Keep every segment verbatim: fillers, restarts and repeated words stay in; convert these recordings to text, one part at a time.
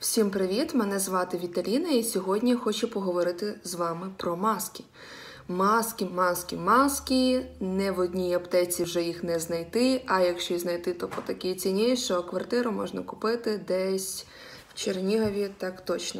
Всім привіт! Мене звати Віталіна і сьогодні я хочу поговорити з вами про маски. Маски, маски, маски. Не в одній аптеці вже їх не знайти, а якщо і знайти, то по такій ціні, що квартиру можна купити десь в Чернігові, так точно.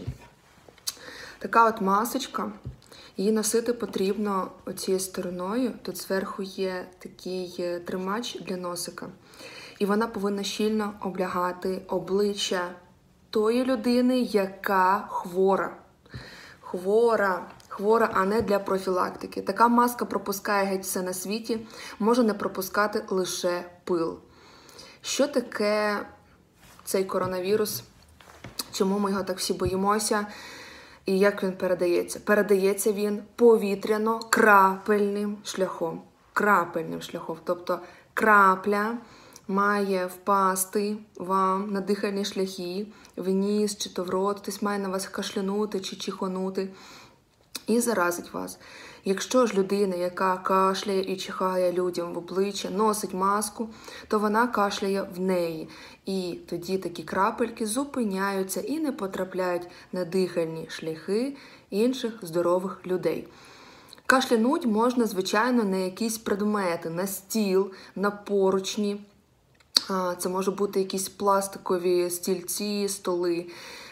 Така от масочка. Її носити потрібно оцією стороною. Тут зверху є такий тримач для носика. І вона повинна щільно облягати обличчя тої людини, яка хвора. Хвора. Хвора, а не для профілактики. Така маска пропускає геть все на світі, може не пропускати лише пил. Що таке цей коронавірус? Чому ми його так всі боїмося? І як він передається? Передається він повітряно-крапельним шляхом. Крапельним шляхом. Тобто крапля має впасти вам на дихальні шляхи, в ніс чи то в рот, хтось має на вас кашлянути чи чихонути і заразить вас. Якщо ж людина, яка кашляє і чихає людям в обличчя, носить маску, то вона кашляє в неї. І тоді такі крапельки зупиняються і не потрапляють на дихальні шляхи інших здорових людей. Кашлянуть можна, звичайно, на якісь предмети, на стіл, на поручні. Це можуть бути якісь пластикові стільці, столи.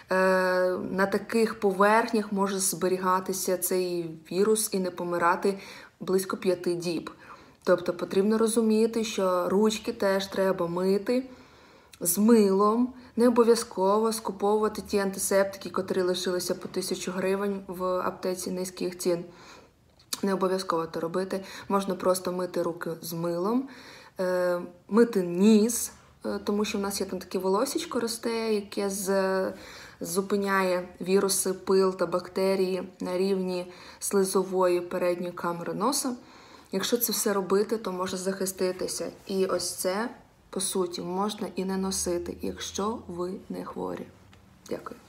На таких поверхнях може зберігатися цей вірус і не помирати близько п'яти діб. Тобто потрібно розуміти, що ручки теж треба мити з милом. Не обов'язково скуповувати ті антисептики, котрі лишилися по тисячу гривень в аптеці низьких цін. Не обов'язково це робити. Можна просто мити руки з милом, мити ніс, тому що в нас є там таке волосечко росте, яке з... зупиняє віруси, пил та бактерії на рівні слизової передньої камери носа. Якщо це все робити, то можна захиститися. І ось це, по суті, можна і не носити, якщо ви не хворі. Дякую.